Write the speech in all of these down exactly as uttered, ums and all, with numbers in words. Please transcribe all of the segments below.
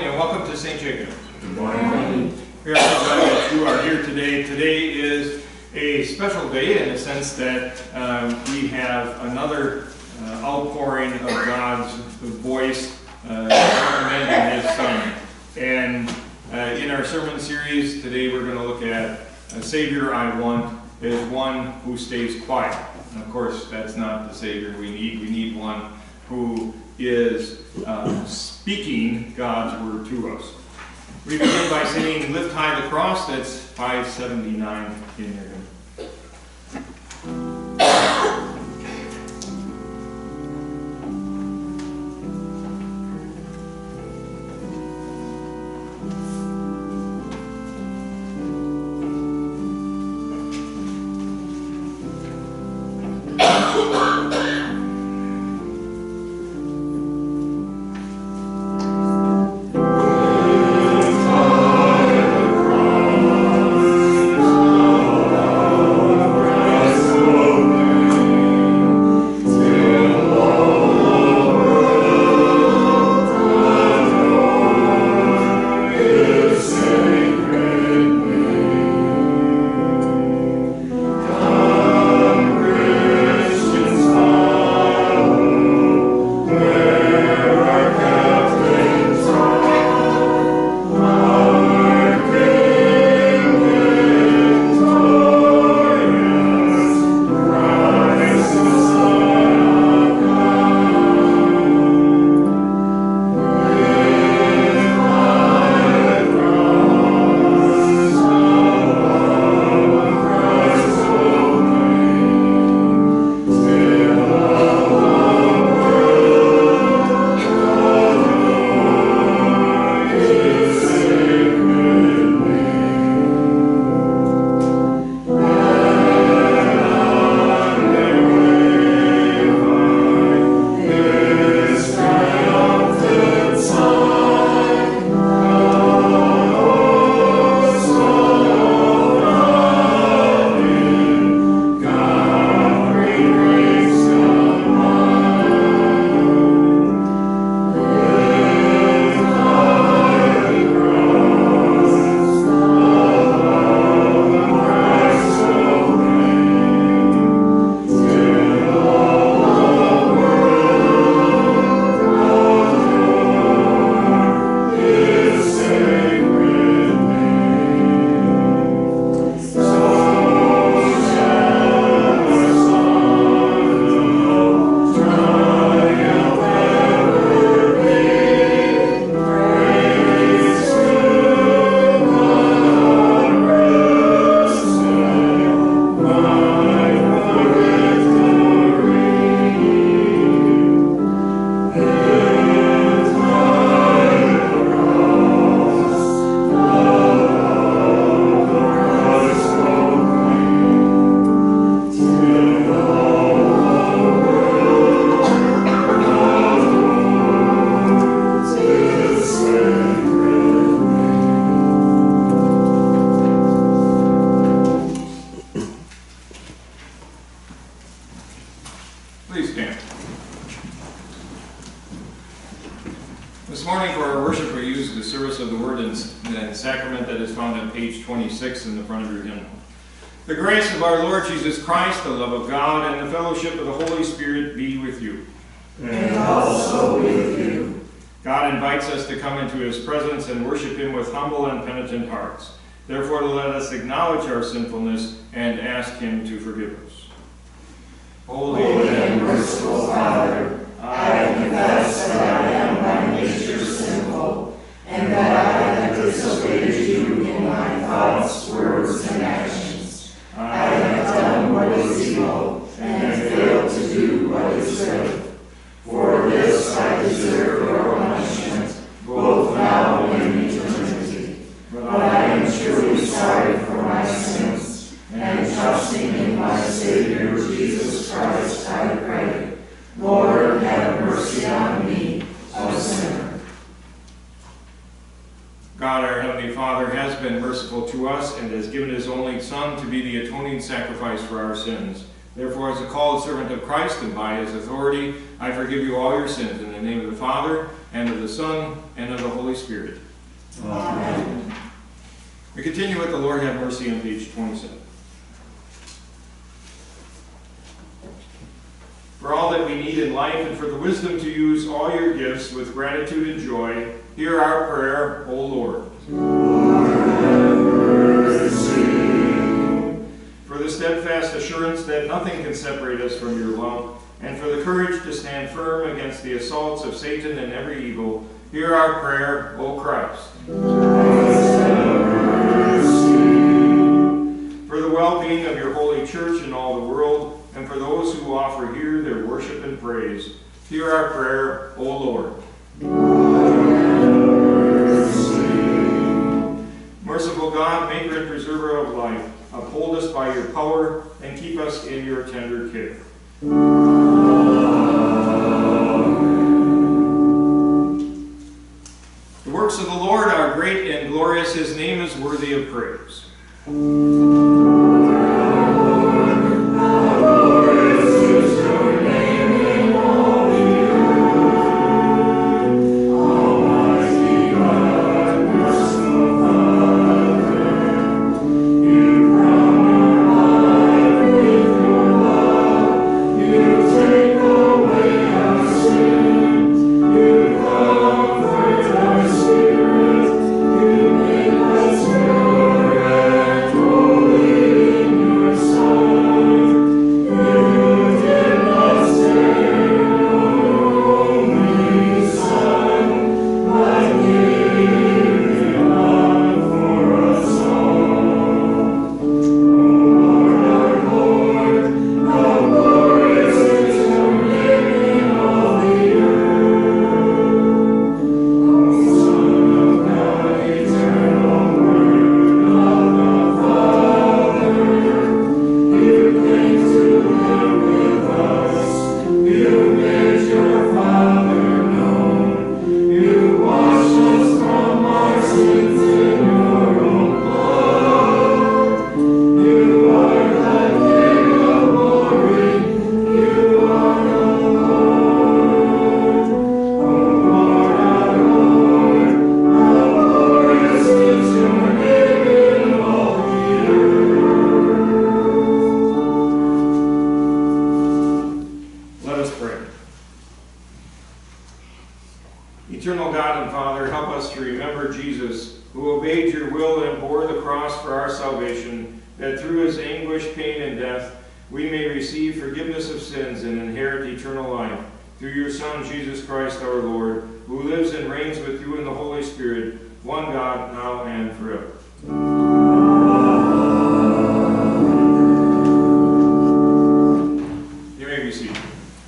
and welcome to Saint Jacob. Good morning. We are so glad that you are here today. Today is a special day in the sense that um, we have another uh, outpouring of God's voice uh, recommending His Son. And uh, in our sermon series today, we're going to look at a Savior I want is one who stays quiet. And of course, that's not the Savior we need. We need one who is uh, speaking God's word to us. We begin by singing Lift High the Cross. That's five seventy-nine in your hymn. In the front of your hymnal. The grace of our Lord Jesus Christ, the love of God, and the fellowship of the Holy Spirit be with you. And also with you. God invites us to come into His presence and worship Him with humble and penitent hearts. Therefore, let us acknowledge our sinfulness and ask Him to forgive us. Holy and merciful Father, I confess that I am by nature sinful, and that I have disobeyed you in my thoughts, words, and actions. I have done what is evil, and failed to do what is good. For this I deserve your punishment, both now and in eternity. But I am truly sorry for my sins, and trusting in my Savior Jesus Christ, I pray, Lord, have mercy on me, a sinner. God, our Heavenly Father, has been merciful to us and has given His only Son to be the atoning sacrifice for our sins. Therefore, as a called servant of Christ and by his authority, I forgive you all your sins in the name of the Father, and of the Son, and of the Holy Spirit. Amen. We continue with the Lord have mercy on page twenty-seven. For all that we need in life and for the wisdom to use all your gifts with gratitude and joy, hear our prayer, O Lord. Lord, have mercy. For the steadfast assurance that nothing can separate us from your love, and for the courage to stand firm against the assaults of Satan and every evil, hear our prayer, O Christ. Christ, have mercy. For the well-being of your holy church and all the world, and for those who offer here their worship and praise, hear our prayer, O Lord. Lord, have mercy. Merciful God, maker and preserver of life, uphold us by your power and keep us in your tender care. The works of the Lord are great and glorious. His name is worthy of praise. Eternal God and Father, help us to remember Jesus, who obeyed your will and bore the cross for our salvation, that through his anguish, pain, and death, we may receive forgiveness of sins and inherit eternal life. Through your Son, Jesus Christ our Lord, who lives and reigns with you in the Holy Spirit, one God, now and forever. You may be seated.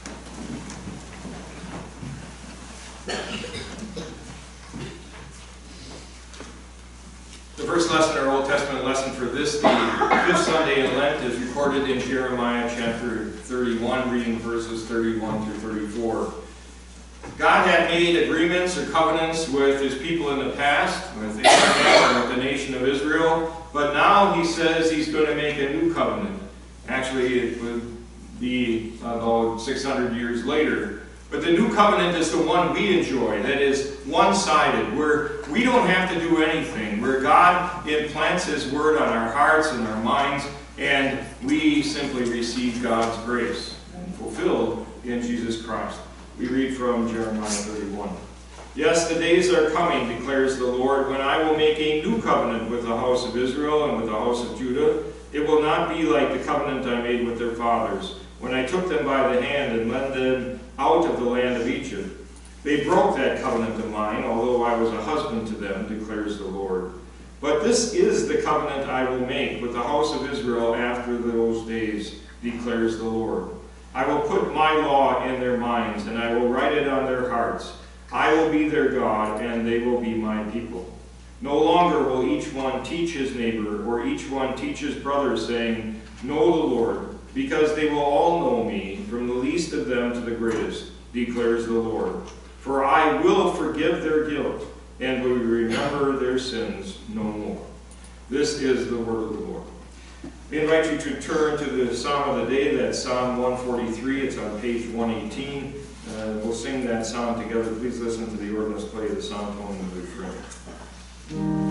The first lesson, our Old Testament lesson for this, the fifth Sunday in Lent, is recorded in Jeremiah chapter thirty-one, reading verses thirty-one through thirty-four. God had made agreements or covenants with his people in the past, with Abraham and with the nation of Israel, but now he says he's going to make a new covenant. Actually, it would be about six hundred years later. But the new covenant is the one we enjoy, that is one-sided, where we don't have to do anything, where God implants his word on our hearts and our minds, and we simply receive God's grace, fulfilled in Jesus Christ. We read from Jeremiah thirty-one. Yes, the days are coming, declares the Lord, when I will make a new covenant with the house of Israel and with the house of Judah. It will not be like the covenant I made with their fathers, when I took them by the hand and led them out of the land of Egypt. They broke that covenant of mine, although I was a husband to them, declares the Lord. But this is the covenant I will make with the house of Israel after those days, declares the Lord. I will put my law in their minds, and I will write it on their hearts. I will be their God, and they will be my people. No longer will each one teach his neighbor, or each one teach his brother, saying, Know the Lord, because they will all know me, from the least of them to the greatest, declares the Lord. For I will forgive their guilt, and will remember their sins no more. This is the word of the Lord. We invite you to turn to the Psalm of the day. That's Psalm one forty-three. It's on page one eighteen. Uh, we'll sing that psalm together. Please listen to the organist play the psalm tone and the refrain.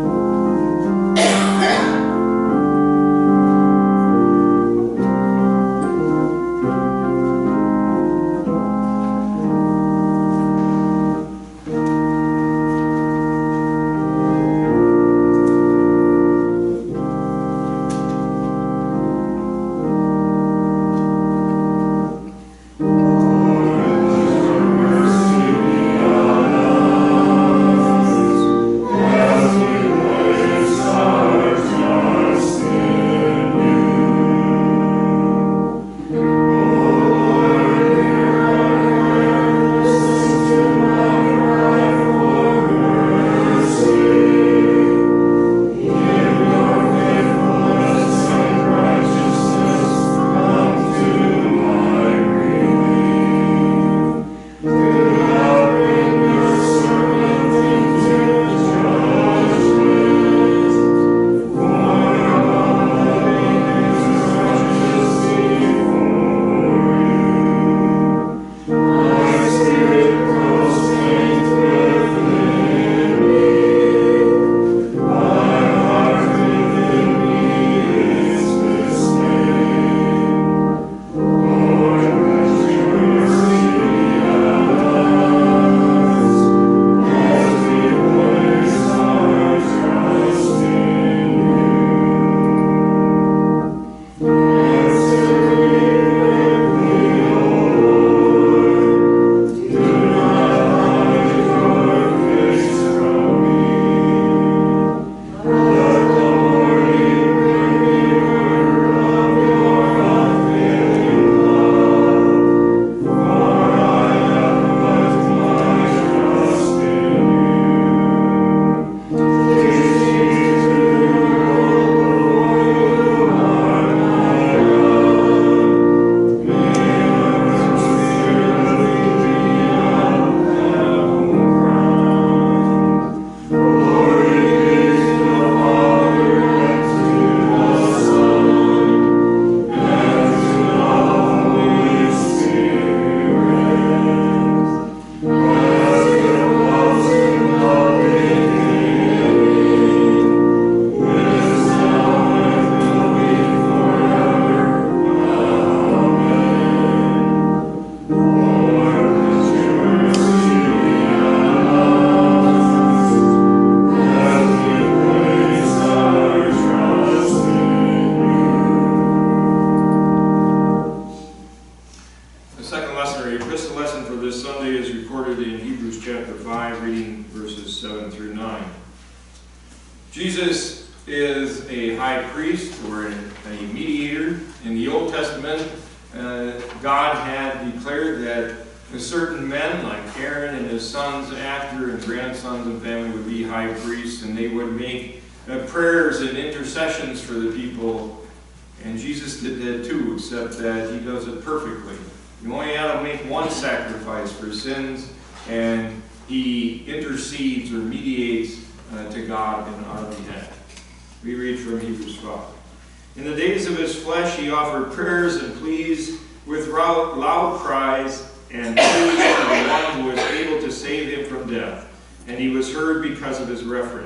Jesus is a high priest or a mediator. In the Old Testament, uh, God had declared that certain men like Aaron and his sons after and grandsons and family would be high priests, and they would make uh, prayers and intercessions for the people. And Jesus did that too, except that he does it perfectly. You only have to make one sacrifice for sins, and he intercedes or mediates uh, to God in our behalf. We read from Hebrews five. In the days of his flesh he offered prayers and pleas with loud cries and pleas to the one who was able to save him from death. And he was heard because of his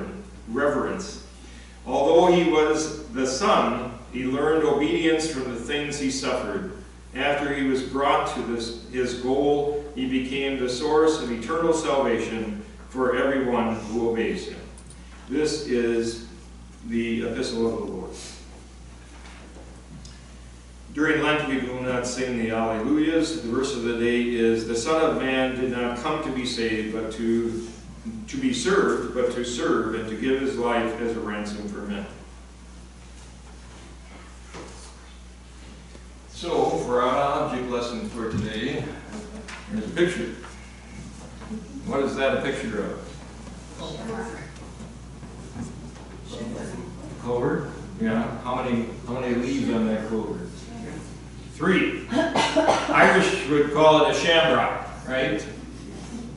reverence. Although he was the Son, he learned obedience from the things he suffered. After he was brought to this, his goal, he became the source of eternal salvation for everyone who obeys him. This is the epistle of the Lord. During Lent, we do not sing the Alleluias. The verse of the day is, "The Son of Man did not come to be saved, but to, to be served, but to serve, and to give his life as a ransom for men." So, for our object lesson for today, here's a picture. What is that a picture of? Clover? Yeah. How many, how many leaves on that clover? Three. Irish would call it a shamrock, right?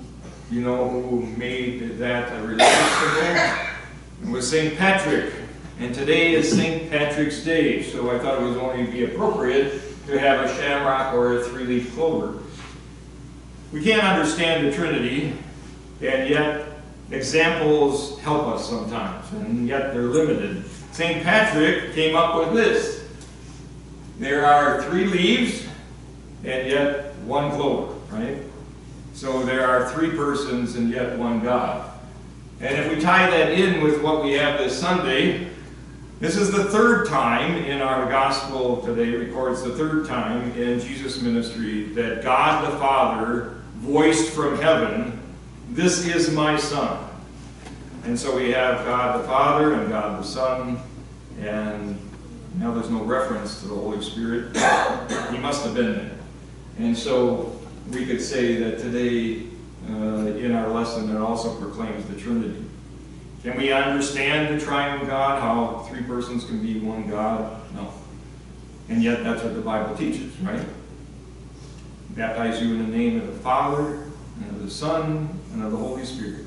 You know who made that a religious symbol? It was Saint Patrick, And today is Saint Patrick's Day, so I thought it was only be appropriate to have a shamrock or a three-leaf clover. We can't understand the Trinity, and yet examples help us sometimes, and yet they're limited. Saint Patrick came up with this. There are three leaves, and yet one clover, right? So there are three persons and yet one God. And if we tie that in with what we have this Sunday, this is the third time in our gospel today, records the third time in Jesus' ministry that God the Father voiced from heaven, "This is my Son." And so we have God the Father and God the Son, and now there's no reference to the Holy Spirit. He must have been there. And so we could say that today uh, in our lesson it also proclaims the Trinity. Can we understand the triune God, how three persons can be one God? No. And yet that's what the Bible teaches, right? Baptize you in the name of the Father, and of the Son, and of the Holy Spirit.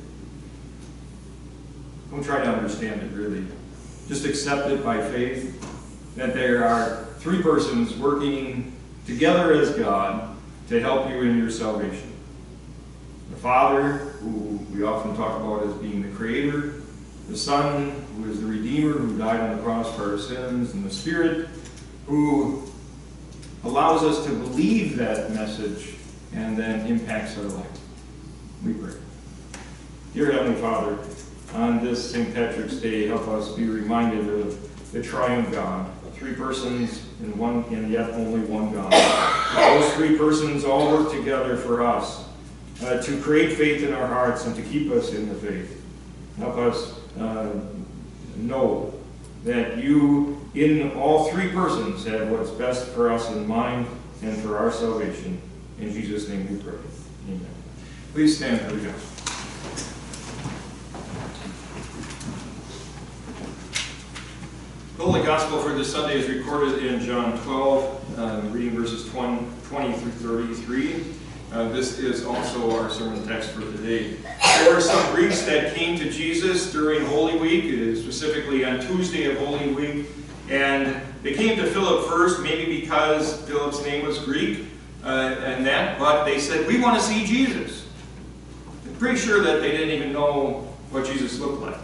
Don't try to understand it, really. Just accept it by faith, that there are three persons working together as God to help you in your salvation. The Father, who we often talk about as being the Creator, the Son, who is the Redeemer, who died on the cross for our sins, and the Spirit, who allows us to believe that message and then impacts our life. We pray. Dear Heavenly Father, on this Saint Patrick's Day, help us be reminded of the triune God, three persons in one, and yet only one God. Those three persons all work together for us uh, to create faith in our hearts and to keep us in the faith. Help us uh, know that you, in all three persons, have what's best for us in mind and for our salvation. In Jesus' name we pray. Amen. Please stand for the gospel. The Holy Gospel for this Sunday is recorded in John twelve, uh, reading verses twenty through thirty-three. Uh, this is also our sermon text for today. There were some Greeks that came to Jesus during Holy Week, specifically on Tuesday of Holy Week, and they came to Philip first, maybe because Philip's name was Greek, uh, and that, but they said, "We want to see Jesus." I'm pretty sure that they didn't even know what Jesus looked like,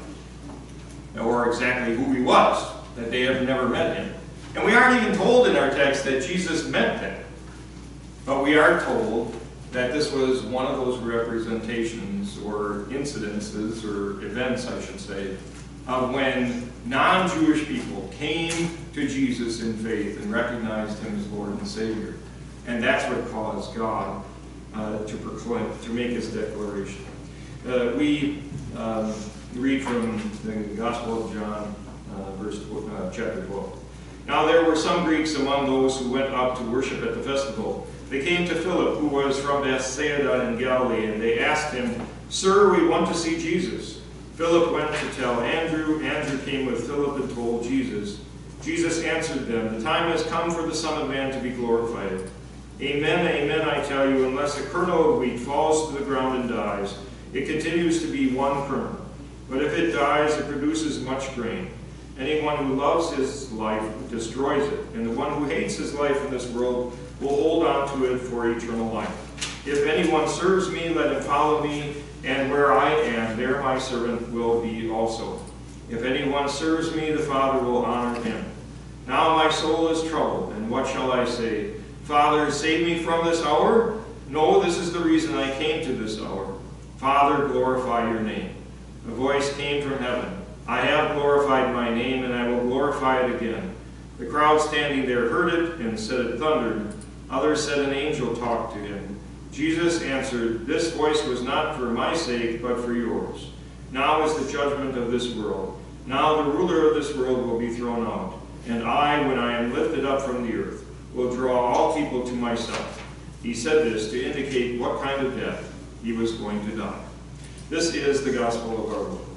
or exactly who he was, that they have never met him. And we aren't even told in our text that Jesus met them. But we are told that this was one of those representations or incidences or events, I should say, of when non-Jewish people came to Jesus in faith and recognized him as Lord and Savior. And that's what caused God uh, to proclaim, to make his declaration. Uh, we um, read from the Gospel of John, Uh, verse uh, chapter twelve. Now there were some Greeks among those who went up to worship at the festival. They came to Philip, who was from Bethsaida in Galilee, and they asked him, "Sir, we want to see Jesus." Philip went to tell Andrew. Andrew came with Philip and told Jesus. Jesus answered them, "The time has come for the Son of Man to be glorified. Amen, amen, I tell you, unless a kernel of wheat falls to the ground and dies, it continues to be one kernel. But if it dies, it produces much grain. Anyone who loves his life destroys it, and the one who hates his life in this world will hold on to it for eternal life. If anyone serves me, let him follow me, and where I am, there my servant will be also. If anyone serves me, the Father will honor him. Now my soul is troubled, and what shall I say? Father, save me from this hour? No, this is the reason I came to this hour. Father, glorify your name." A voice came from heaven. "I have glorified my name, and I will glorify it again." The crowd standing there heard it and said it thundered. Others said an angel talked to him. Jesus answered, "This voice was not for my sake, but for yours. Now is the judgment of this world. Now the ruler of this world will be thrown out. And I, when I am lifted up from the earth, will draw all people to myself." He said this to indicate what kind of death he was going to die. This is the gospel of our Lord.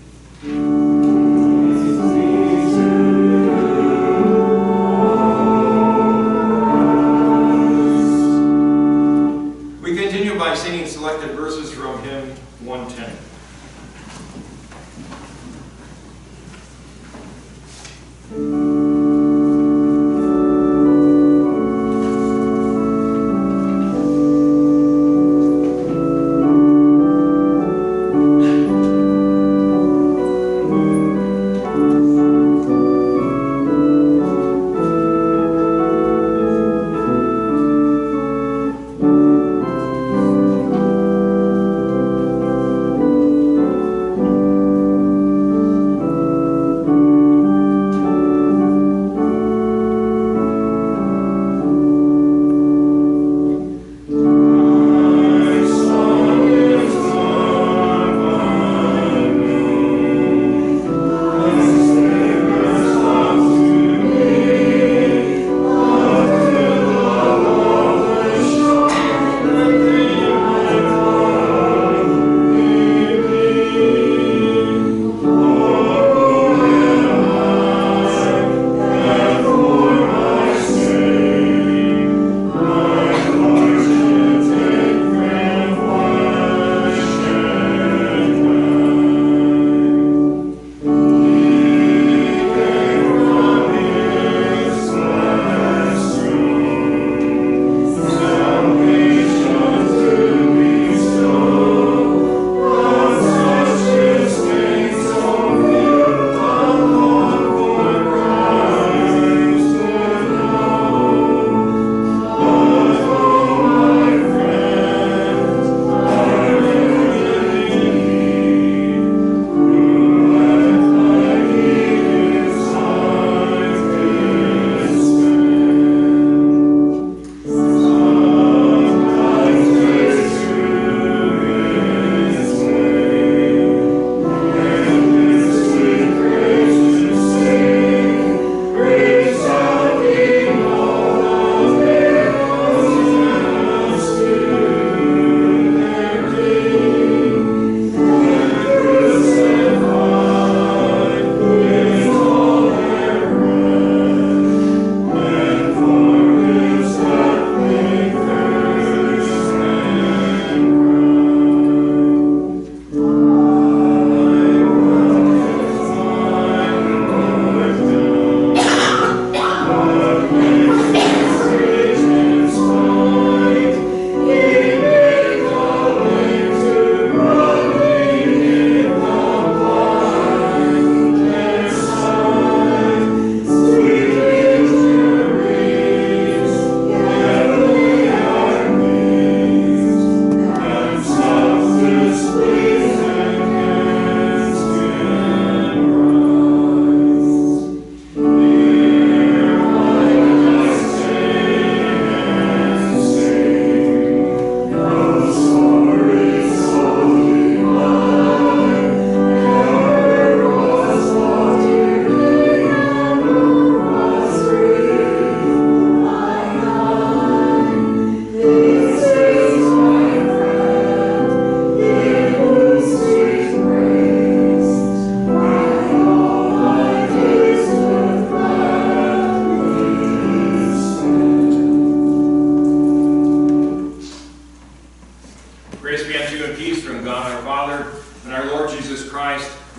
We continue by singing selected verses from hymn one ten.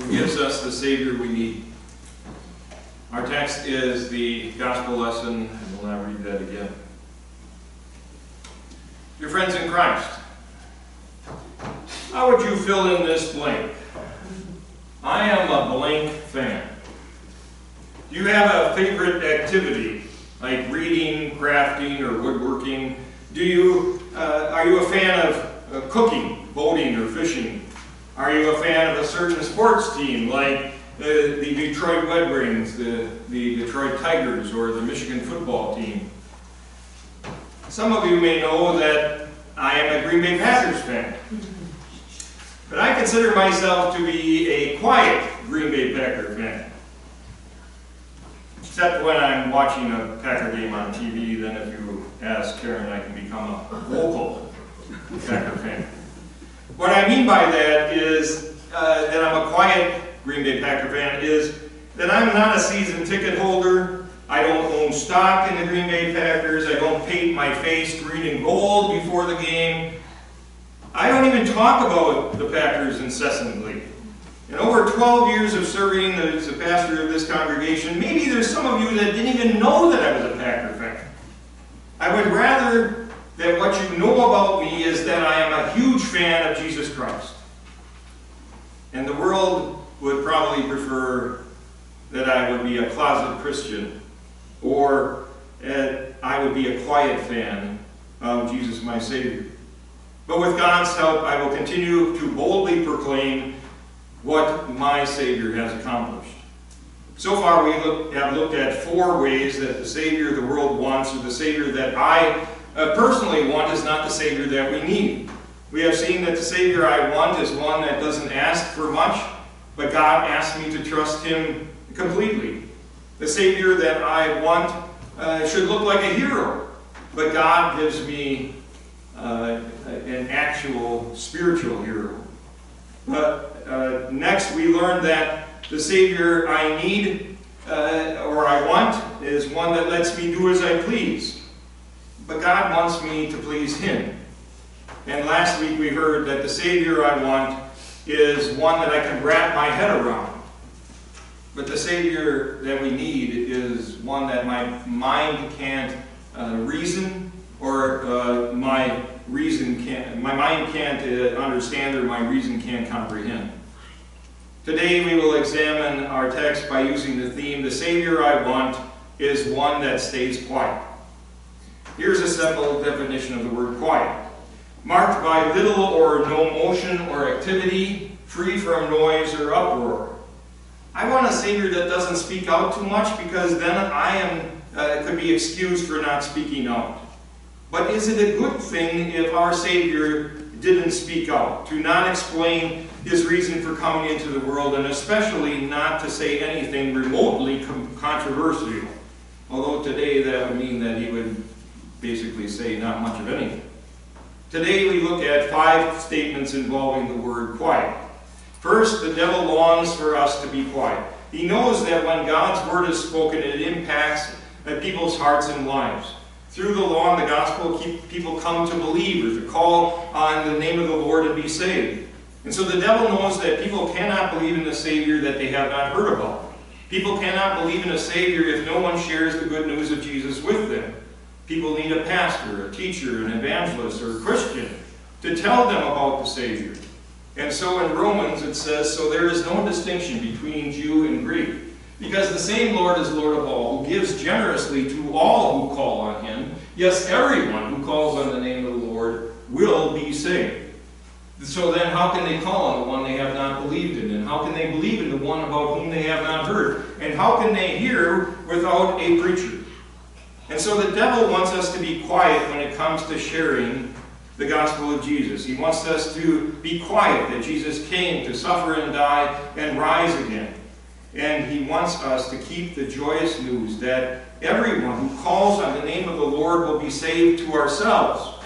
gives us the Savior we need. Our text is the gospel lesson, and we'll now read that again. Dear friends in Christ, how would you fill in this blank? I am a blank fan. Do you have a favorite activity, like reading, crafting, or woodworking? Do you, uh, are you a fan of uh, cooking, boating, or fishing? Are you a fan of a certain sports team, like the, the Detroit Red Wings, the, the Detroit Tigers, or the Michigan football team? Some of you may know that I am a Green Bay Packers fan. But I consider myself to be a quiet Green Bay Packer fan. Except when I'm watching a Packer game on T V, then if you ask Karen, I can become a vocal Packer fan. What I mean by that is uh, that I'm a quiet Green Bay Packer fan is that I'm not a season ticket holder. I don't own stock in the Green Bay Packers. I don't paint my face green and gold before the game. I don't even talk about the Packers incessantly. In over twelve years of serving as a pastor of this congregation, maybe there's some of you that didn't even know that I was a Packer fan. I would rather that what you know about me is that I am a huge fan of Jesus Christ. And the world would probably prefer that I would be a closet Christian, or that I would be a quiet fan of Jesus my Savior. But with God's help, I will continue to boldly proclaim what my Savior has accomplished. So far, we look, have looked at four ways that the Savior the world wants, or the Savior that I uh, personally want, is not the Savior that we need. We have seen that the Savior I want is one that doesn't ask for much, but God asks me to trust Him completely. The Savior that I want uh, should look like a hero, but God gives me uh, an actual spiritual hero. But uh, next we learn that the Savior I need uh, or I want is one that lets me do as I please. But God wants me to please Him. And last week we heard that the Savior I want is one that I can wrap my head around. But the Savior that we need is one that my mind can't uh, reason, or uh, my reason can't, my mind can't uh, understand, or my reason can't comprehend. Today we will examine our text by using the theme, the Savior I want is one that stays quiet. Here's a simple definition of the word quiet. Marked by little or no motion or activity, free from noise or uproar. I want a Savior that doesn't speak out too much, because then I am uh, could be excused for not speaking out. But is it a good thing if our Savior didn't speak out, to not explain His reason for coming into the world, and especially not to say anything remotely controversial? Although today that would mean that He would basically say not much of anything. Today we look at five statements involving the word quiet. First, the devil longs for us to be quiet. He knows that when God's word is spoken, it impacts people's hearts and lives. Through the law and the gospel, people come to believe, or to call on the name of the Lord and be saved. And so the devil knows that people cannot believe in the Savior that they have not heard about. People cannot believe in a Savior if no one shares the good news of Jesus with them. People need a pastor, a teacher, an evangelist, or a Christian to tell them about the Savior. And so in Romans it says, so there is no distinction between Jew and Greek, because the same Lord is Lord of all, who gives generously to all who call on Him. Yes, everyone who calls on the name of the Lord will be saved. So then how can they call on the one they have not believed in? And how can they believe in the one about whom they have not heard? And how can they hear without a preacher? And so the devil wants us to be quiet when it comes to sharing the gospel of Jesus. He wants us to be quiet, that Jesus came to suffer and die and rise again. And He wants us to keep the joyous news that everyone who calls on the name of the Lord will be saved, to ourselves.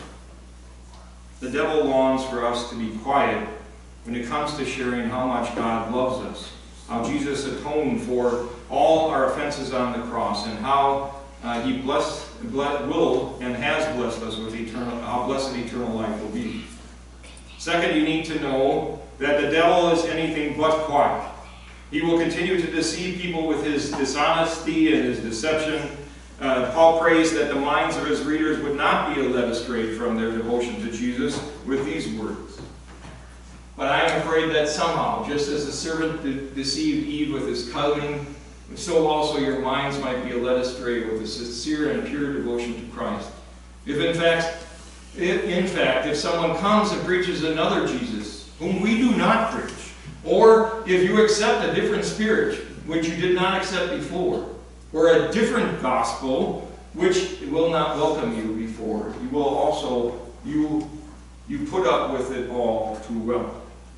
The devil longs for us to be quiet when it comes to sharing how much God loves us, how Jesus atoned for all our offenses on the cross, and how uh, He blessed, will and has blessed us with eternal, how blessed eternal life will be. Second, you need to know that the devil is anything but quiet. He will continue to deceive people with his dishonesty and his deception. Uh, Paul prays that the minds of his readers would not be led astray from their devotion to Jesus with these words. But I am afraid that somehow, just as the serpent de- deceived Eve with his cunning, so also your minds might be led astray with a sincere and pure devotion to Christ. If in fact, if, in fact, if someone comes and preaches another Jesus, whom we do not preach, or if you accept a different spirit, which you did not accept before, or a different gospel, which will not welcome you before, you will also, you, you put up with it all too well.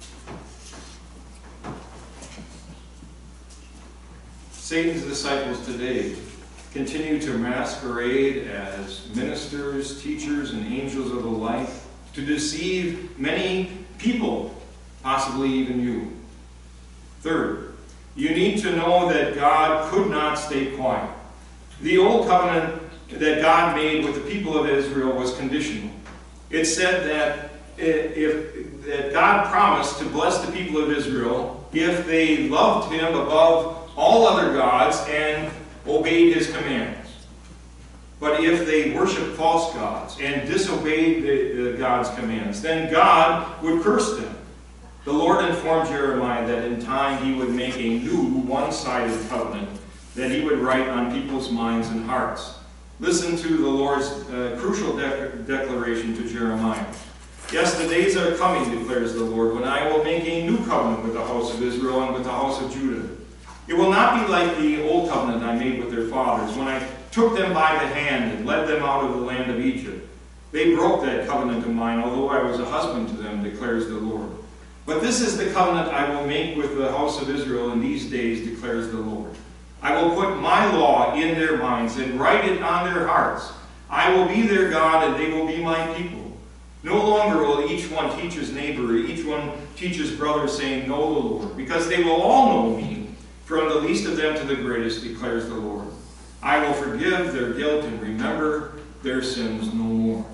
Satan's disciples today continue to masquerade as ministers, teachers, and angels of the light to deceive many people, possibly even you. Third, you need to know that God could not stay quiet. The old covenant that God made with the people of Israel was conditional. It said that if that God promised to bless the people of Israel if they loved him above all other gods and obeyed his commands. But if they worshiped false gods and disobeyed the, the God's commands, then God would curse them. The Lord informed Jeremiah that in time he would make a new one-sided covenant that he would write on people's minds and hearts. Listen to the Lord's uh, crucial de- declaration to Jeremiah. Yes, the days are coming, declares the Lord, when I will make a new covenant with the house of Israel and with the house of Judah. It will not be like the old covenant I made with their fathers, when I took them by the hand and led them out of the land of Egypt. They broke that covenant of mine, although I was a husband to them, declares the Lord. But this is the covenant I will make with the house of Israel in these days, declares the Lord. I will put my law in their minds and write it on their hearts. I will be their God, and they will be my people. No longer will each one teach his neighbor, or each one teach his brother, saying, Know the Lord, because they will all know me, from the least of them to the greatest, declares the Lord. I will forgive their guilt and remember their sins no more.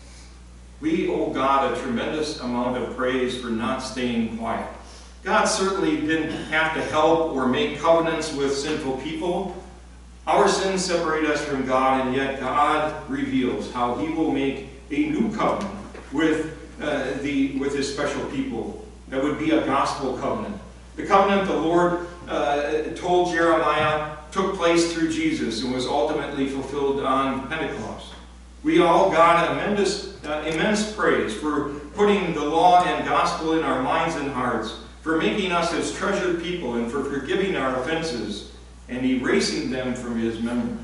We owe God a tremendous amount of praise for not staying quiet. God certainly didn't have to help or make covenants with sinful people. Our sins separate us from God, and yet God reveals how he will make a new covenant with, uh, the, with his special people. That would be a gospel covenant. The covenant the Lord uh, told Jeremiah took place through Jesus and was ultimately fulfilled on Pentecost. We all got immense, uh, immense praise for putting the law and gospel in our minds and hearts, for making us his treasured people, and for forgiving our offenses and erasing them from his memory.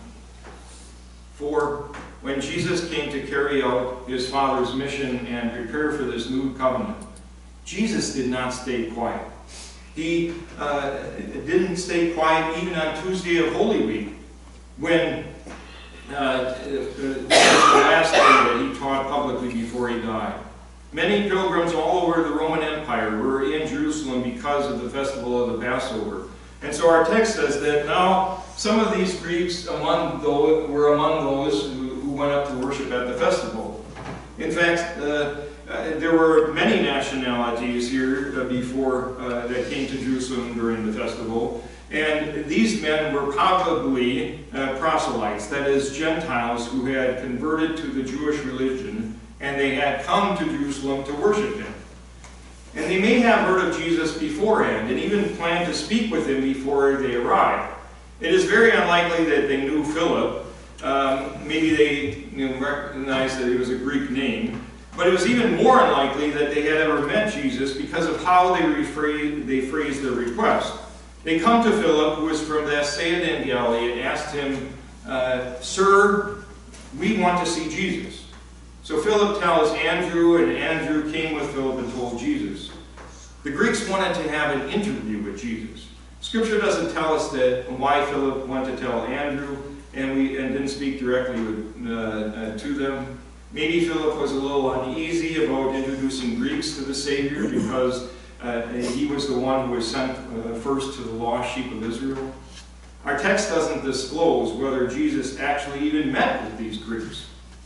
For when Jesus came to carry out his Father's mission and prepare for this new covenant, Jesus did not stay quiet. He uh, didn't stay quiet even on Tuesday of Holy Week, when uh, the last day that he taught publicly before he died. Many pilgrims all over the Roman Empire were in Jerusalem because of the festival of the Passover. And so our text says that now some of these Greeks among those, were among those who, who went up to worship at the festival. In fact, uh, uh, there were many nationalities here uh, before uh, that came to Jerusalem during the festival. And these men were probably uh, proselytes, that is, Gentiles who had converted to the Jewish religion, and they had come to Jerusalem to worship him. And they may have heard of Jesus beforehand, and even planned to speak with him before they arrived. It is very unlikely that they knew Philip. Um, maybe they you know, recognized that he was a Greek name. But it was even more unlikely that they had ever met Jesus because of how they, rephrased, they phrased their request. They come to Philip, who was from Bethsaida in Galilee, and asked him, uh, Sir, we want to see Jesus. So Philip tells Andrew, and Andrew came with Philip and told Jesus. The Greeks wanted to have an interview with Jesus. Scripture doesn't tell us that why Philip went to tell Andrew and we and didn't speak directly with, uh, uh, to them. Maybe Philip was a little uneasy about introducing Greeks to the Savior because uh, he was the one who was sent uh, first to the lost sheep of Israel. Our text doesn't disclose whether Jesus actually even met with these Greeks.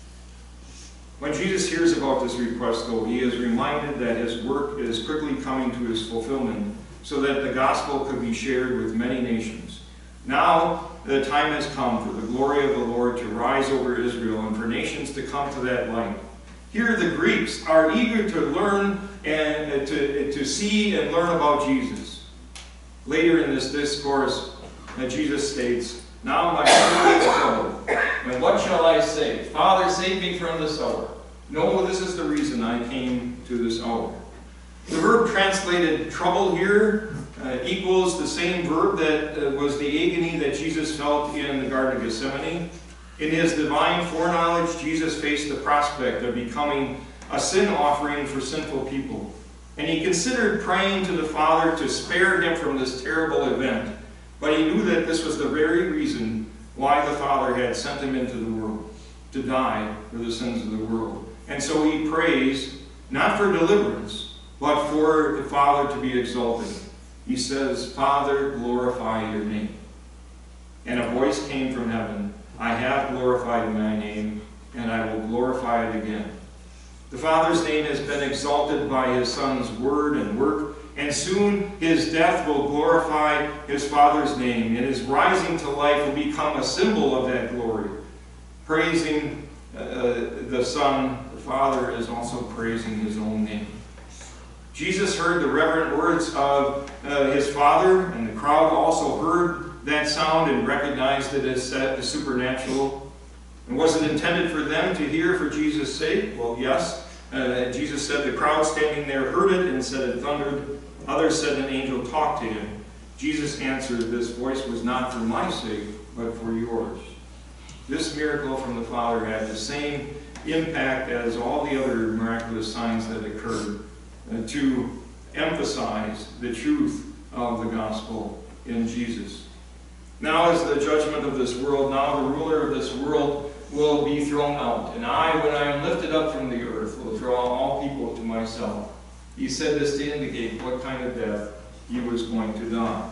When Jesus hears about this request, though, he is reminded that his work is quickly coming to his fulfillment so that the gospel could be shared with many nations. Now the time has come for the glory of the Lord to rise over Israel and for nations to come to that light. Here the Greeks are eager to learn and to, to see and learn about Jesus. Later in this discourse, Jesus states, "Now my heart is troubled, and what shall I say? Father, save me from this hour. No, this is the reason I came to this hour." The verb translated trouble here uh, equals the same verb that uh, was the agony that Jesus felt in the Garden of Gethsemane. In his divine foreknowledge, Jesus faced the prospect of becoming a sin offering for sinful people. And he considered praying to the Father to spare him from this terrible event. But he knew that this was the very reason why the Father had sent him into the world, to die for the sins of the world. And so he prays, not for deliverance, but for the Father to be exalted. He says, "Father, glorify your name." And a voice came from heaven, "I have glorified my name, and I will glorify it again." The Father's name has been exalted by his Son's word and work, and soon his death will glorify his Father's name, and his rising to life will become a symbol of that glory. Praising uh, the Son, the Father is also praising his own name. Jesus heard the reverent words of uh, his Father, and the crowd also heard that sound and recognized it as as supernatural. And was it intended for them to hear for Jesus' sake? Well, yes. Uh, Jesus said the crowd standing there heard it and said it thundered. Others said an angel talked to him. Jesus answered, "This voice was not for my sake, but for yours." This miracle from the Father had the same impact as all the other miraculous signs that occurred uh, to emphasize the truth of the gospel in Jesus. Now is the judgment of this world. Now the ruler of this world will be thrown out. And I, when I am lifted up from the earth, will draw all people to myself. He said this to indicate what kind of death he was going to die.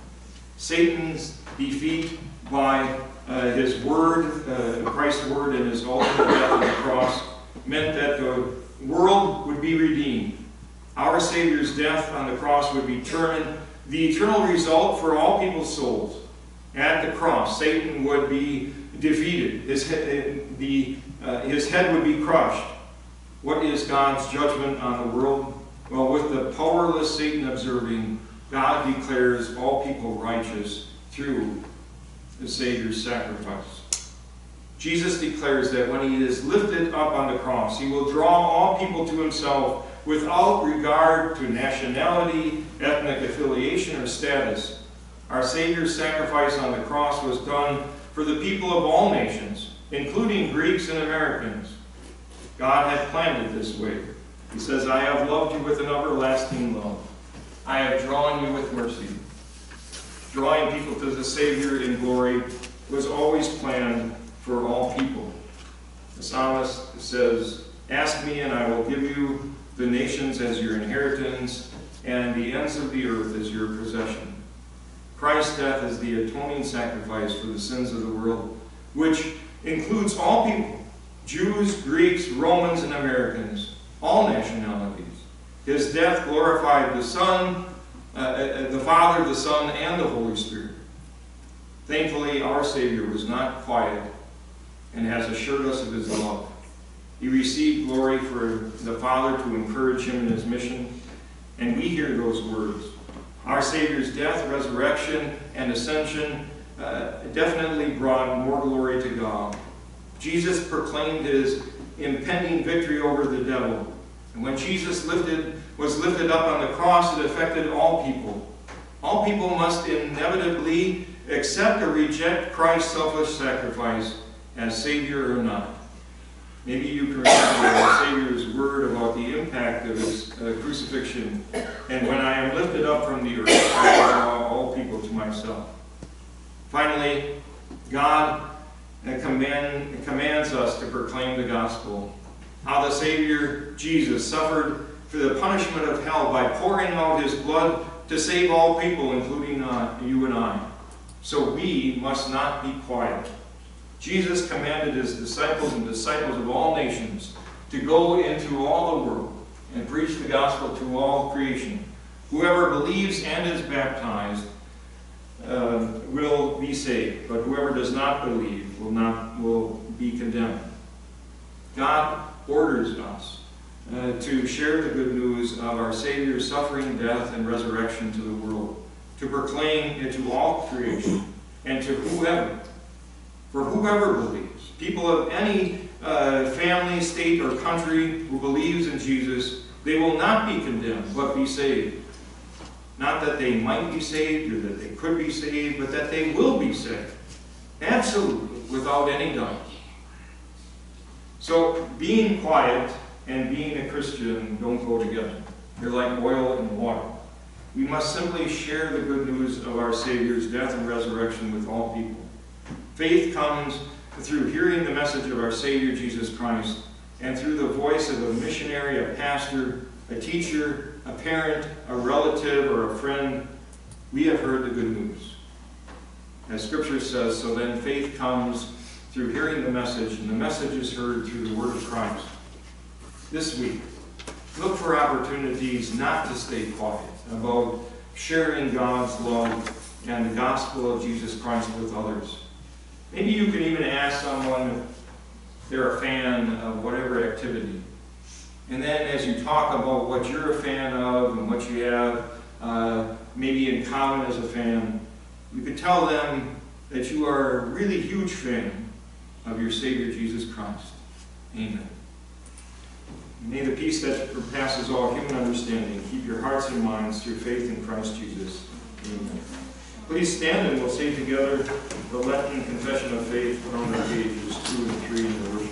Satan's defeat by uh, his word, uh, Christ's word and his ultimate death on the cross, meant that the world would be redeemed. Our Savior's death on the cross would determine the eternal result for all people's souls. At the cross, Satan would be defeated. His head, the, uh, his head would be crushed. What is God's judgment on the world? Well, with the powerless Satan observing, God declares all people righteous through the Savior's sacrifice. Jesus declares that when he is lifted up on the cross, he will draw all people to himself without regard to nationality, ethnic affiliation, or status. Our Savior's sacrifice on the cross was done for the people of all nations, including Greeks and Americans. God had planned it this way. He says, "I have loved you with an everlasting love. I have drawn you with mercy." Drawing people to the Savior in glory was always planned for all people. The psalmist says, "Ask me, and I will give you the nations as your inheritance, and the ends of the earth as your possession." Christ's death is the atoning sacrifice for the sins of the world, which includes all people, Jews, Greeks, Romans, and Americans, all nationalities. His death glorified the Son, uh, the Father, the Son, and the Holy Spirit. Thankfully, our Savior was not quiet and has assured us of his love. He received glory for the Father to encourage him in his mission, and we hear those words. Our Savior's death, resurrection, and ascension uh, definitely brought more glory to God. Jesus proclaimed his impending victory over the devil. And when Jesus lifted, was lifted up on the cross, it affected all people. All people must inevitably accept or reject Christ's selfless sacrifice as Savior or not. Maybe you can remember the Savior's word about the impact of his uh, crucifixion. "And when I am lifted up from the earth, I will draw all people to myself." Finally, God uh, command, commands us to proclaim the gospel. How the Savior, Jesus, suffered for the punishment of hell by pouring out his blood to save all people, including uh, you and I. So we must not be quiet. Jesus commanded his disciples and disciples of all nations to go into all the world and preach the gospel to all creation. Whoever believes and is baptized uh, will be saved, but whoever does not believe will not will be condemned. God orders us uh, to share the good news of our Savior's suffering, death, and resurrection to the world, to proclaim it to all creation, and to whoever, for whoever believes, people of any uh, family, state, or country who believes in Jesus, they will not be condemned, but be saved. Not that they might be saved or that they could be saved, but that they will be saved. Absolutely, without any doubt. So, being quiet and being a Christian don't go together. They're like oil and water. We must simply share the good news of our Savior's death and resurrection with all people. Faith comes through hearing the message of our Savior Jesus Christ and through the voice of a missionary, a pastor, a teacher, a parent, a relative, or a friend. We have heard the good news. As Scripture says, so then faith comes through hearing the message, and the message is heard through the word of Christ. This week, look for opportunities not to stay quiet about sharing God's love and the gospel of Jesus Christ with others. Maybe you can even ask someone if they're a fan of whatever activity. And then as you talk about what you're a fan of and what you have uh, maybe in common as a fan, you could tell them that you are a really huge fan of your Savior Jesus Christ. Amen. May the peace that surpasses all human understanding keep your hearts and minds through faith in Christ Jesus. Amen. Please stand and we'll say together the Latin Confession of Faith found on pages two and three in the worship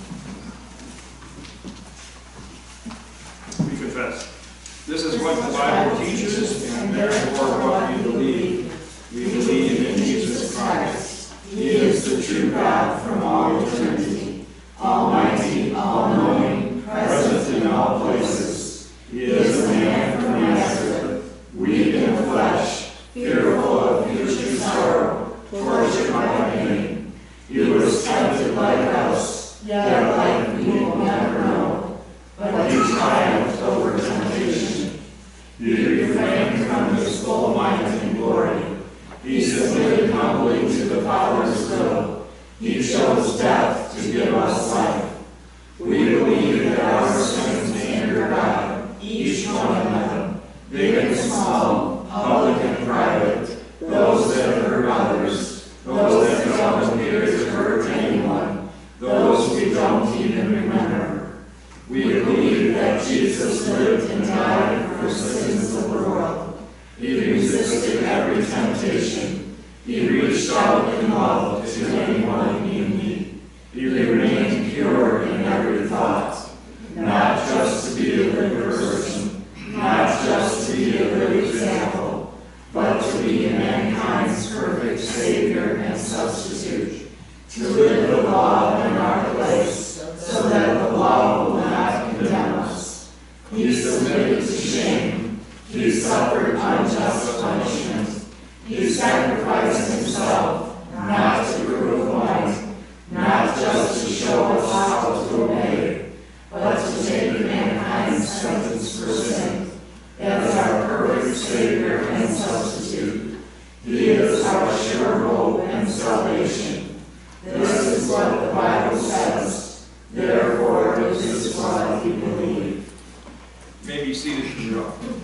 folder. We confess. This is what the Bible teaches, and therefore what we believe. We believe in Jesus Christ. He is the true God from all eternity, almighty, all-knowing, present in all places. He is a man from Nazareth, weak in the flesh, fearful of future sorrow, tortured by pain. He was tempted like us, yet like we will never know. But he triumphed over temptation. He refrained from his full might and glory. He submitted humbly to the Father's will. He chose death to give us life. We believe that our sins anger God, each one of them, big and small, public and private, those that hurt others, those that don't appear to hurt anyone, those we don't even remember. We believe that Jesus lived and died for the sins of the world. He resisted every temptation. He reached out in love to anyone in need. He remained pure in every thought, not just to be a good person, not just to be a good example, but to be mankind's perfect Savior and substitute, to live the law in our place, so that the law will not condemn us. He submitted to shame. He suffered unjust punishment. He sacrificed himself, not to prove a point, not just to show us how to obey, but to take mankind's sentence for sin. As our perfect Savior and substitute, He is our sure hope and salvation. This is what the Bible says. Therefore, this is what we believe. You may be seated for your offering.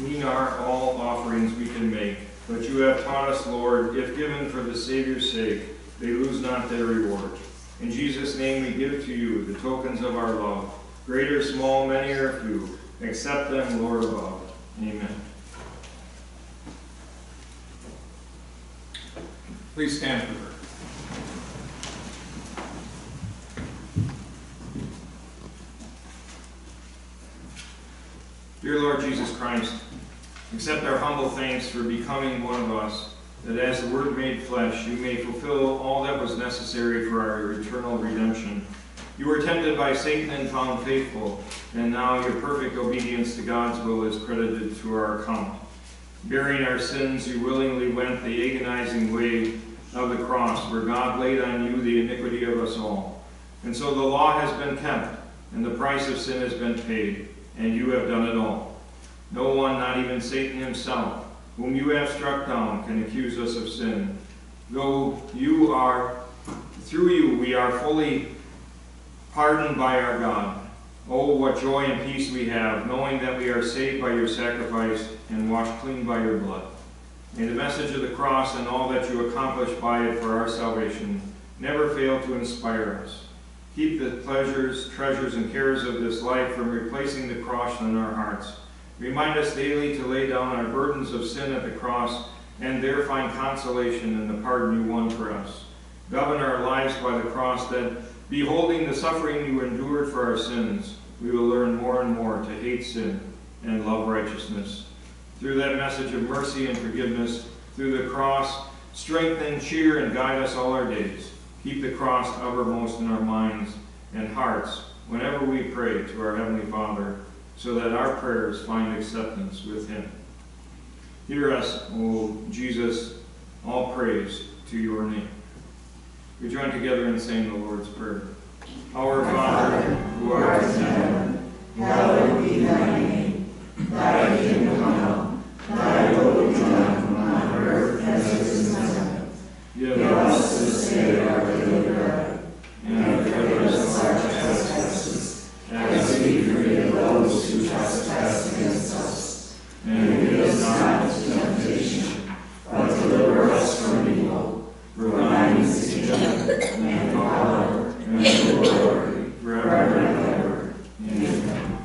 Clean are all offerings we can make. But you have taught us, Lord, if given for the Savior's sake, they lose not their reward. In Jesus' name we give to you the tokens of our love. Great or small, many or few, accept them, Lord above. Amen. Please stand for prayer. Dear Lord Jesus Christ, accept our humble thanks for becoming one of us, that as the Word made flesh, you may fulfill all that was necessary for our eternal redemption. You were tempted by Satan and found faithful, and now your perfect obedience to God's will is credited to our account. Bearing our sins, you willingly went the agonizing way of the cross, where God laid on you the iniquity of us all. And so the law has been kept, and the price of sin has been paid, and you have done it all. No one, not even Satan himself, whom you have struck down, can accuse us of sin. Though you are, through you we are fully pardoned by our God. Oh, what joy and peace we have, knowing that we are saved by your sacrifice and washed clean by your blood. May the message of the cross and all that you accomplished by it for our salvation never fail to inspire us. Keep the pleasures, treasures, and cares of this life from replacing the cross in our hearts. Remind us daily to lay down our burdens of sin at the cross and there find consolation in the pardon you won for us. Govern our lives by the cross, that beholding the suffering you endured for our sins, we will learn more and more to hate sin and love righteousness. Through that message of mercy and forgiveness, through the cross, strengthen, cheer, and guide us all our days. Keep the cross uppermost in our minds and hearts whenever we pray to our Heavenly Father, so that our prayers find acceptance with Him. Hear us, O Jesus, all praise to your name. We join together in saying the Lord's Prayer. Our Father, who art in heaven, hallowed be thy name. Thy kingdom come, thy will be done on earth as it is in heaven. Give us this day our daily bread, and forgive us our trespasses, as we forgive those who trespass against us. And lead us not into temptation, but deliver us from evil. For thine is the kingdom, and the power, and the glory, forever and ever. Amen.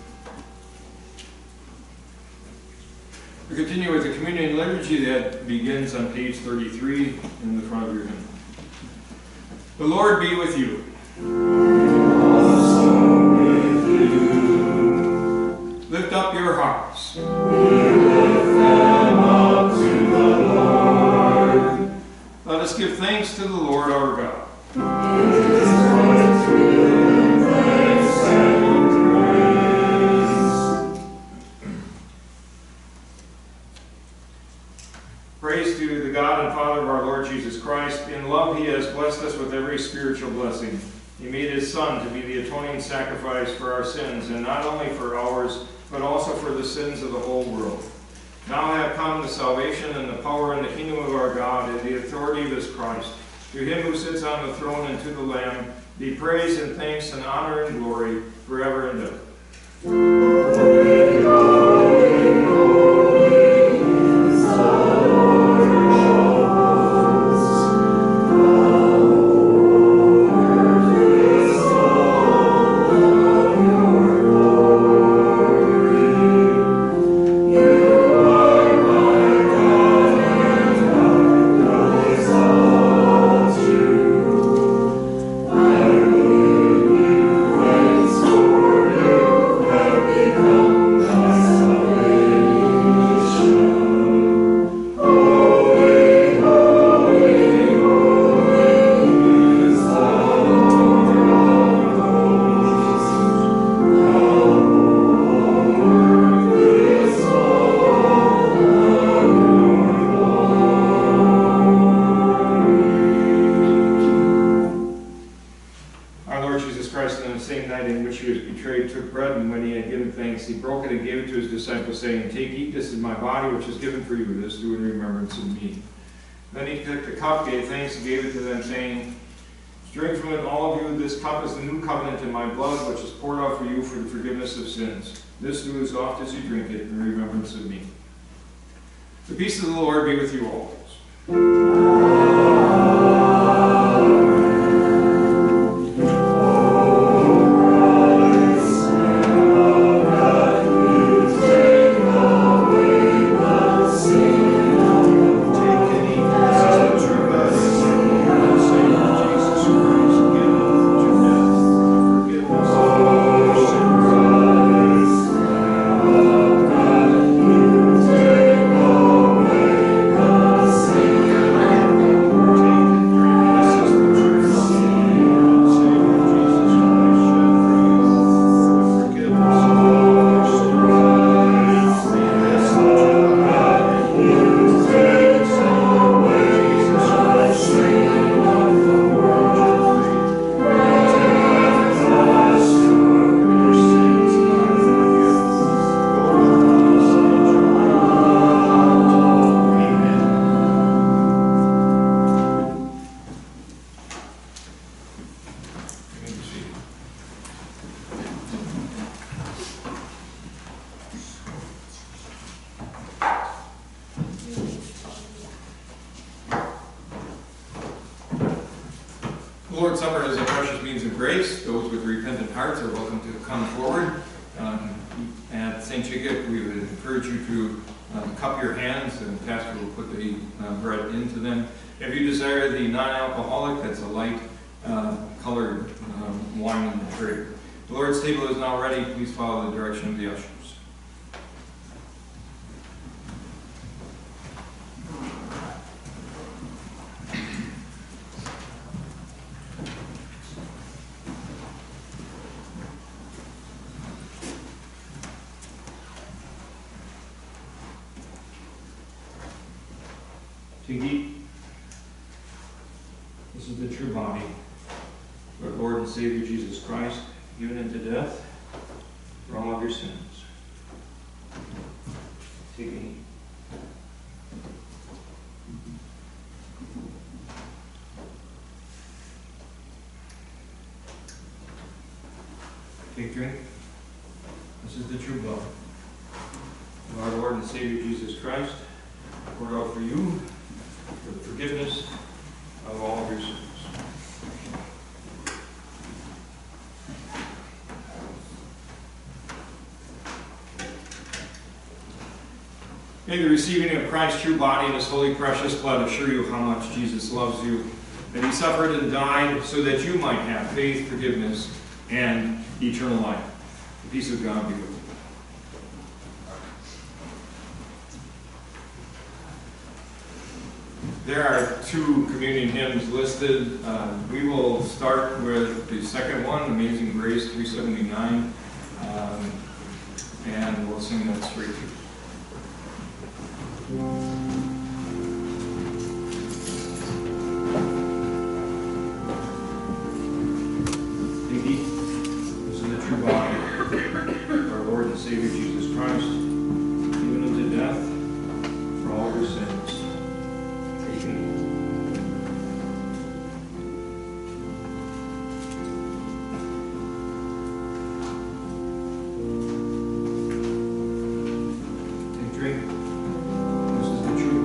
We continue with the communion liturgy that begins on page thirty-three in the front of your hymn. The Lord be with you. And also with you. Lift up your hearts. We lift them up to the Lord. Let us give thanks to the Lord our God. It is right to give thanks and praise. Praise to the God and Father of our Lord Jesus Christ. In love he has blessed us with every spiritual blessing. He made his Son to be the atoning sacrifice for our sins, and not only for ours, but also for the sins of the whole world. Now have come the salvation and the power and the kingdom of our God and the authority of his Christ. To him who sits on the throne and to the Lamb be praise and thanks and honor and glory forever and ever. Holy, holy, holy is the Lord of hosts. The earth is full of your glory. You are my God, and I will exalt you. I will give you praise, for you have become my salvation. Holy, holy, holy is the Lord of hosts. The whole earth is full of your glory. Our Lord Jesus Christ, on the same night in which he was betrayed, took bread, and when he had given thanks, he broke it and gave it to his disciples, saying, Take, eat, this is my body, which is given for you. This do in remembrance of me. Then he took the cup, gave thanks, and gave it to them, saying, Drink from it, all of you. This cup is the new covenant in my blood, which is poured out for you for the forgiveness of sins. This do as oft as you drink it in remembrance of me. The peace of the Lord be with you always. The Lord's Supper is a precious means of grace. Those with repentant hearts are welcome to come forward. Um, at Saint Chickett, we would encourage you to um, cup your hands, and the pastor will put the uh, bread into them. If you desire the non-alcoholic, that's a light uh, colored um, wine in the tray. The Lord's table is now ready. Please follow the direction of the ushers. Take, eat. This is the true body of our Lord and Savior Jesus Christ, given into death for all of your sins. Take and eat. Take, drink. This is the true blood of our Lord and Savior Jesus Christ, poured out for you for the forgiveness of all of your sins. May the receiving of Christ's true body and his holy precious blood assure you how much Jesus loves you, that he suffered and died so that you might have faith, forgiveness, and eternal life. The peace of God be with you. There are two communion hymns listed. Uh, we will start with the second one, Amazing Grace three seventy-nine, um, and we'll sing that straight through. Take, eat. This is the true body of our Lord and Savior Jesus Christ, given unto death for all of your sins. Drink. This is the true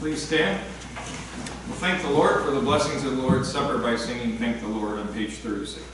Please stand. We'll thank the Lord for the blessings of the Lord's Supper by singing Thank the Lord on page thirty-six.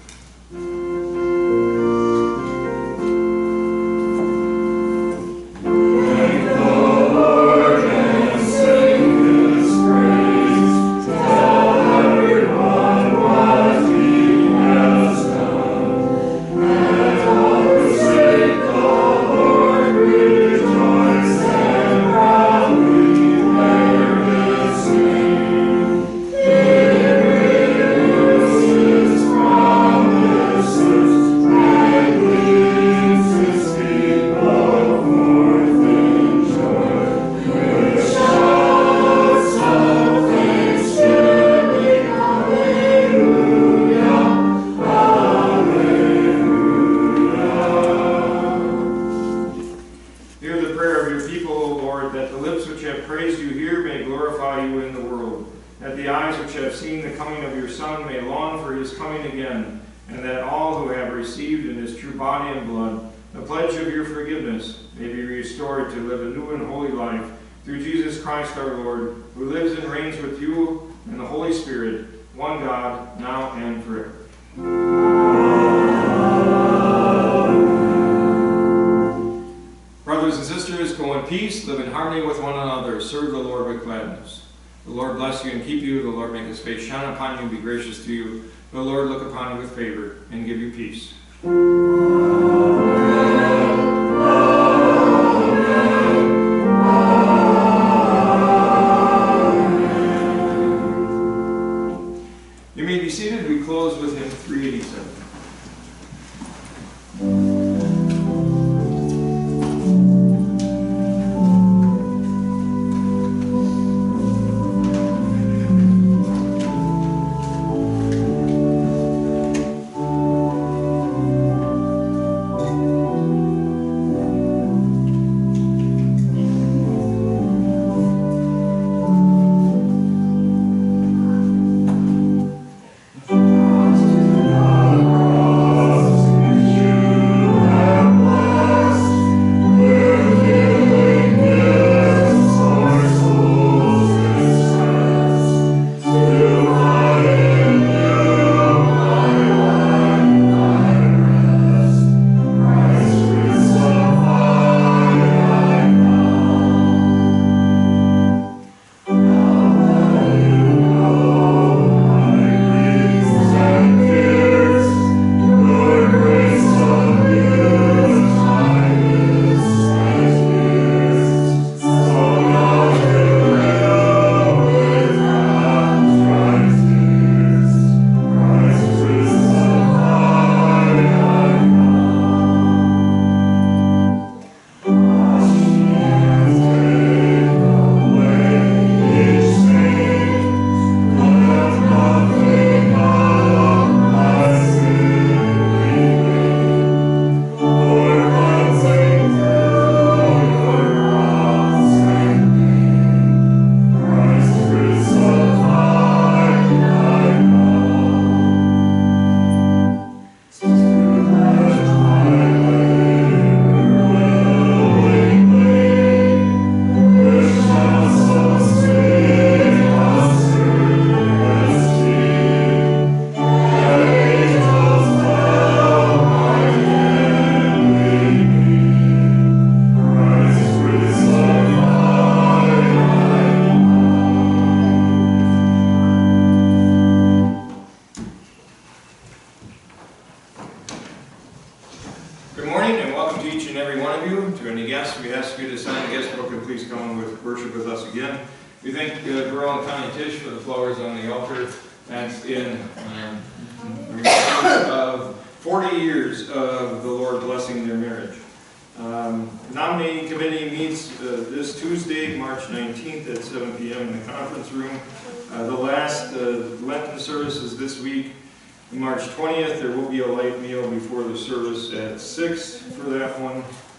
March twentieth, there will be a light meal before the service at six for that one.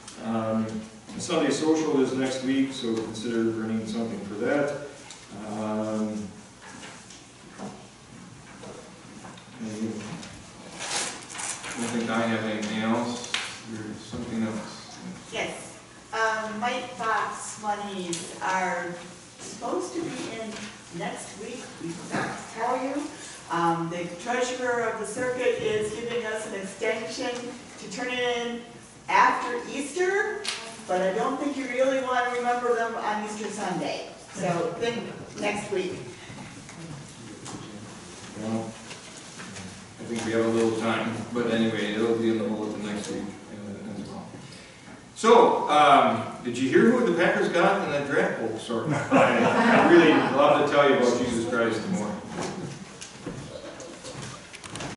Um, Sunday social is next week, so consider bringing something for that. Um, I think I have anything else. There's something else. Yes. Um, White Fox monies are supposed to be in next week, we forgot to tell you. Um, the treasurer of the circuit is giving us an extension to turn it in after Easter, but I don't think you really want to remember them on Easter Sunday. So think next week. Well, I think we have a little time, but anyway, it'll be in the bulletin next week uh, as well. So, um, did you hear who the Packers got in that draft poll? Sorry. I, I really love to tell you about Jesus Christ more.